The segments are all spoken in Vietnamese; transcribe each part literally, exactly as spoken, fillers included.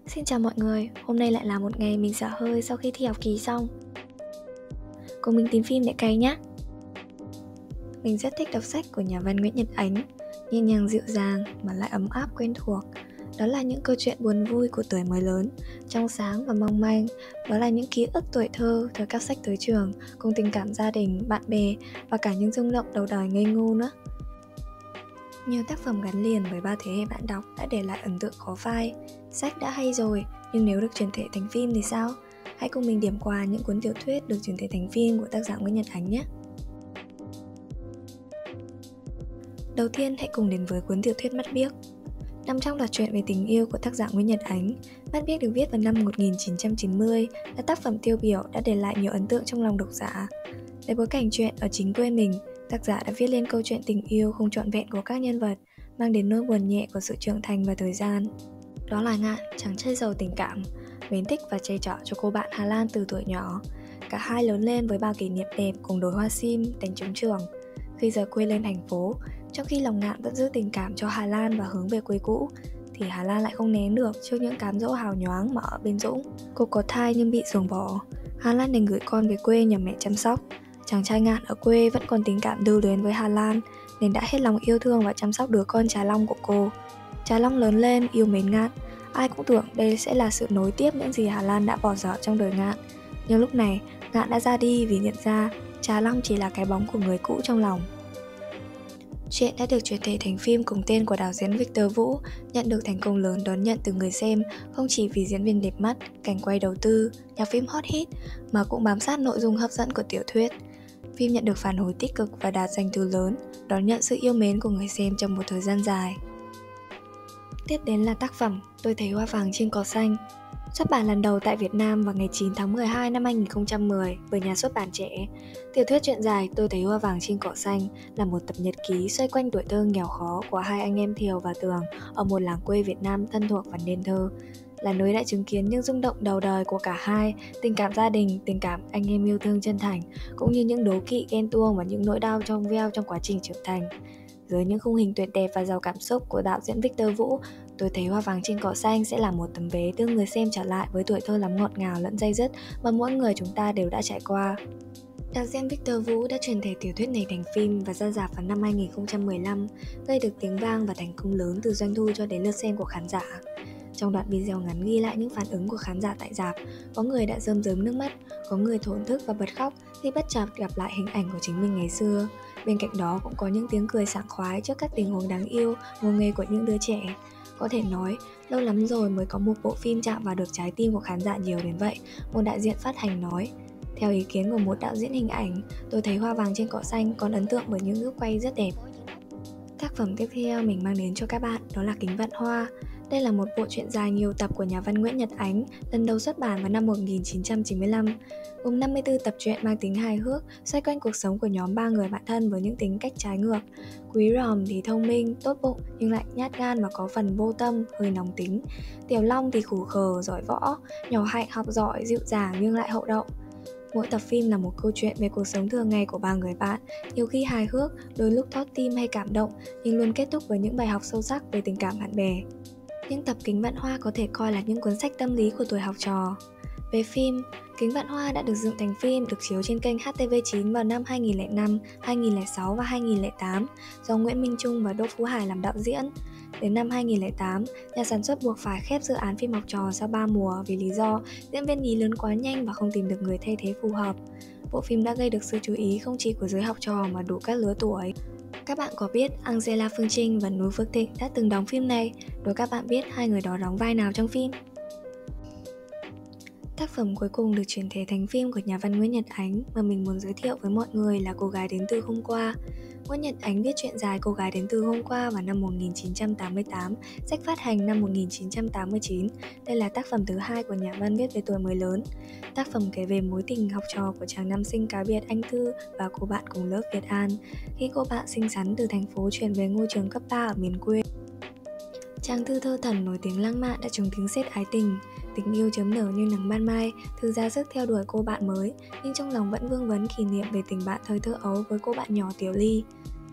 Xin chào mọi người, hôm nay lại là một ngày mình xả hơi sau khi thi học kỳ xong. Cùng mình tìm phim để cày nhé. Mình rất thích đọc sách của nhà văn Nguyễn Nhật Ánh, nhẹ nhàng dịu dàng mà lại ấm áp quen thuộc. Đó là những câu chuyện buồn vui của tuổi mới lớn, trong sáng và mong manh. Đó là những ký ức tuổi thơ, thời cắp sách tới trường, cùng tình cảm gia đình, bạn bè và cả những rung động đầu đời ngây ngô nữa. Nhiều tác phẩm gắn liền với ba thế hệ bạn đọc đã để lại ấn tượng khó phai. Sách đã hay rồi, nhưng nếu được chuyển thể thành phim thì sao? Hãy cùng mình điểm qua những cuốn tiểu thuyết được chuyển thể thành phim của tác giả Nguyễn Nhật Ánh nhé. Đầu tiên hãy cùng đến với cuốn tiểu thuyết Mắt Biếc. Nằm trong loạt truyện về tình yêu của tác giả Nguyễn Nhật Ánh, Mắt Biếc được viết vào năm một nghìn chín trăm chín mươi, là tác phẩm tiêu biểu đã để lại nhiều ấn tượng trong lòng độc giả. Lấy bối cảnh truyện ở chính quê mình, tác giả đã viết lên câu chuyện tình yêu không trọn vẹn của các nhân vật, mang đến nỗi buồn nhẹ của sự trưởng thành và thời gian. Đó là Ngạn, chàng trai giàu tình cảm, mến thích và che chở cho cô bạn Hà Lan từ tuổi nhỏ. Cả hai lớn lên với bao kỷ niệm đẹp cùng đồi hoa sim, đánh trống trường. Khi rời quê lên thành phố, trong khi lòng Ngạn vẫn giữ tình cảm cho Hà Lan và hướng về quê cũ, thì Hà Lan lại không nén được trước những cám dỗ hào nhoáng mà ở bên Dũng. Cô có thai nhưng bị ruồng bỏ, Hà Lan đành gửi con về quê nhờ mẹ chăm sóc. Chàng trai Ngạn ở quê vẫn còn tình cảm lưu luyến với Hà Lan, nên đã hết lòng yêu thương và chăm sóc đứa con Trà Long của cô. Trà Long lớn lên yêu mến Ngạn, ai cũng tưởng đây sẽ là sự nối tiếp những gì Hà Lan đã bỏ dở trong đời Ngạn. Nhưng lúc này, Ngạn đã ra đi vì nhận ra Trà Long chỉ là cái bóng của người cũ trong lòng. Chuyện đã được chuyển thể thành phim cùng tên của đạo diễn Victor Vũ, nhận được thành công lớn đón nhận từ người xem không chỉ vì diễn viên đẹp mắt, cảnh quay đầu tư, nhạc phim hot hit, mà cũng bám sát nội dung hấp dẫn của tiểu thuyết. Phim nhận được phản hồi tích cực và đạt doanh thu lớn, đón nhận sự yêu mến của người xem trong một thời gian dài. Tiếp đến là tác phẩm Tôi thấy hoa vàng trên cỏ xanh. Xuất bản lần đầu tại Việt Nam vào ngày chín tháng mười hai năm hai nghìn không trăm mười bởi nhà xuất bản Trẻ. Tiểu thuyết truyện dài Tôi thấy hoa vàng trên cỏ xanh là một tập nhật ký xoay quanh tuổi thơ nghèo khó của hai anh em Thiều và Tường ở một làng quê Việt Nam thân thuộc và nên thơ. Là nơi đã chứng kiến những rung động đầu đời của cả hai, tình cảm gia đình, tình cảm anh em yêu thương chân thành, cũng như những đố kỵ, ghen tuông và những nỗi đau trong veo trong quá trình trưởng thành. Dưới những khung hình tuyệt đẹp và giàu cảm xúc của đạo diễn Victor Vũ, Tôi thấy hoa vàng trên cỏ xanh sẽ là một tấm vé đưa người xem trở lại với tuổi thơ lắm ngọt ngào lẫn day dứt mà mỗi người chúng ta đều đã trải qua. Đạo diễn Victor Vũ đã chuyển thể tiểu thuyết này thành phim và ra rạp vào năm hai nghìn không trăm mười lăm, gây được tiếng vang và thành công lớn từ doanh thu cho đến lượt xem của khán giả. Trong đoạn video ngắn ghi lại những phản ứng của khán giả tại rạp, có người đã rơm rớm nước mắt, có người thổn thức và bật khóc khi bất chợt gặp lại hình ảnh của chính mình ngày xưa. Bên cạnh đó cũng có những tiếng cười sảng khoái trước các tình huống đáng yêu, ngô nghê của những đứa trẻ. Có thể nói, lâu lắm rồi mới có một bộ phim chạm vào được trái tim của khán giả nhiều đến vậy, một đại diện phát hành nói. Theo ý kiến của một đạo diễn hình ảnh, Tôi thấy hoa vàng trên cỏ xanh còn ấn tượng bởi những góc quay rất đẹp. Tác phẩm tiếp theo mình mang đến cho các bạn đó là Kính Vạn Hoa. Đây là một bộ truyện dài nhiều tập của nhà văn Nguyễn Nhật Ánh, lần đầu xuất bản vào năm một nghìn chín trăm chín mươi lăm. Gồm năm mươi tư tập truyện mang tính hài hước, xoay quanh cuộc sống của nhóm ba người bạn thân với những tính cách trái ngược. Quý Ròm thì thông minh, tốt bụng nhưng lại nhát gan và có phần vô tâm, hơi nóng tính. Tiểu Long thì khủ khờ, giỏi võ, Nhỏ Hạnh học giỏi, dịu dàng nhưng lại hậu đậu. Mỗi tập phim là một câu chuyện về cuộc sống thường ngày của ba người bạn, nhiều khi hài hước, đôi lúc thót tim hay cảm động, nhưng luôn kết thúc với những bài học sâu sắc về tình cảm bạn bè. Những tập Kính Vạn Hoa có thể coi là những cuốn sách tâm lý của tuổi học trò. Về phim, Kính Vạn Hoa đã được dựng thành phim, được chiếu trên kênh H T V chín vào năm hai nghìn không trăm lẻ năm, hai nghìn không trăm lẻ sáu và hai nghìn không trăm lẻ tám, do Nguyễn Minh Trung và Đỗ Phú Hải làm đạo diễn. Đến năm hai nghìn không trăm lẻ tám, nhà sản xuất buộc phải khép dự án phim học trò sau ba mùa vì lý do diễn viên nhí lớn quá nhanh và không tìm được người thay thế phù hợp. Bộ phim đã gây được sự chú ý không chỉ của giới học trò mà đủ các lứa tuổi. Các bạn có biết Angela Phương Trinh và Núi Phước Thịnh đã từng đóng phim này? Đố các bạn biết hai người đó đóng vai nào trong phim? Tác phẩm cuối cùng được chuyển thể thành phim của nhà văn Nguyễn Nhật Ánh mà mình muốn giới thiệu với mọi người là Cô gái đến từ hôm qua. Nguyễn Nhật Ánh viết truyện dài Cô gái đến từ hôm qua vào năm một nghìn chín trăm tám mươi tám, sách phát hành năm một nghìn chín trăm tám mươi chín. Đây là tác phẩm thứ hai của nhà văn viết về tuổi mới lớn. Tác phẩm kể về mối tình học trò của chàng nam sinh cá biệt Anh Thư và cô bạn cùng lớp Việt An, khi cô bạn xinh xắn từ thành phố chuyển về ngôi trường cấp ba ở miền quê. Chàng Thư thơ thần nổi tiếng lãng mạn đã trúng tiếng sét ái tình. Tình yêu chớm nở như nắng ban mai, Thư ra sức theo đuổi cô bạn mới, nhưng trong lòng vẫn vương vấn kỷ niệm về tình bạn thời thơ ấu với cô bạn nhỏ Tiểu Ly.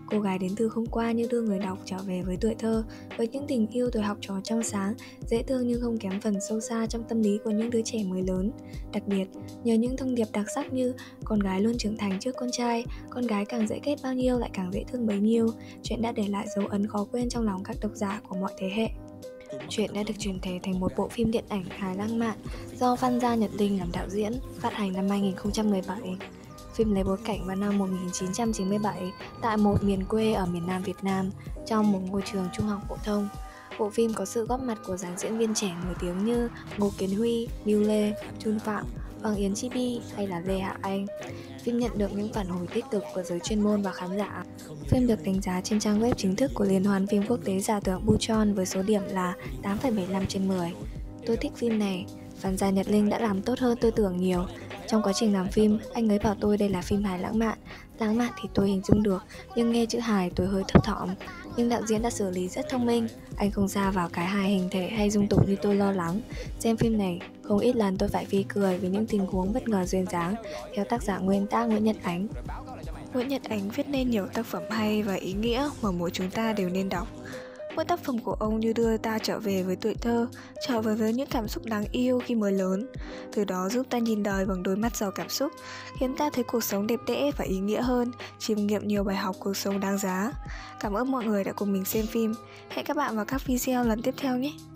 Cô gái đến từ hôm qua như đưa người đọc trở về với tuổi thơ, với những tình yêu tuổi học trò trong sáng, dễ thương nhưng không kém phần sâu xa trong tâm lý của những đứa trẻ mới lớn. Đặc biệt, nhờ những thông điệp đặc sắc như con gái luôn trưởng thành trước con trai, con gái càng dễ kết bao nhiêu lại càng dễ thương bấy nhiêu, chuyện đã để lại dấu ấn khó quên trong lòng các độc giả của mọi thế hệ. Chuyện đã được chuyển thể thành một bộ phim điện ảnh hài lãng mạn do Phan Gia Nhật Linh làm đạo diễn, phát hành năm hai nghìn không trăm mười bảy. Phim lấy bối cảnh vào năm một nghìn chín trăm chín mươi bảy tại một miền quê ở miền Nam Việt Nam, trong một ngôi trường trung học phổ thông. Bộ phim có sự góp mặt của dàn diễn viên trẻ nổi tiếng như Ngô Kiến Huy, Miu Lê, Chun Phạm, Hoàng Yến Chibi hay là Lê Hạ Anh. Phim nhận được những phản hồi tích cực của giới chuyên môn và khán giả. Phim được đánh giá trên trang web chính thức của Liên hoan phim quốc tế giả tưởng Busan với số điểm là tám phẩy bảy mươi lăm trên mười. Tôi thích phim này, Phan Gia Nhật Linh đã làm tốt hơn tôi tưởng nhiều. Trong quá trình làm phim, anh ấy bảo tôi đây là phim hài lãng mạn. Lãng mạn thì tôi hình dung được, nhưng nghe chữ hài tôi hơi thấp thỏm. Nhưng đạo diễn đã xử lý rất thông minh, anh không ra vào cái hài hình thể hay dung tục như tôi lo lắng. Xem phim này, không ít lần tôi phải phì cười vì những tình huống bất ngờ duyên dáng, theo tác giả nguyên tác Nguyễn Nhật Ánh. Nguyễn Nhật Ánh viết nên nhiều tác phẩm hay và ý nghĩa mà mỗi chúng ta đều nên đọc. Mỗi tác phẩm của ông như đưa ta trở về với tuổi thơ, trở về với những cảm xúc đáng yêu khi mới lớn. Từ đó giúp ta nhìn đời bằng đôi mắt giàu cảm xúc, khiến ta thấy cuộc sống đẹp đẽ và ý nghĩa hơn, chiêm nghiệm nhiều bài học cuộc sống đáng giá. Cảm ơn mọi người đã cùng mình xem phim. Hẹn các bạn vào các video lần tiếp theo nhé!